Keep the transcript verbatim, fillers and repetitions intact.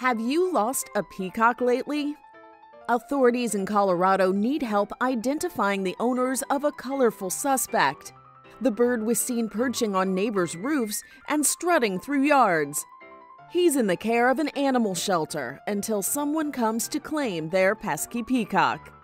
Have you lost a peacock lately? Authorities in Colorado need help identifying the owners of a colorful suspect. The bird was seen perching on neighbors' roofs and strutting through yards. He's in the care of an animal shelter until someone comes to claim their pesky peacock.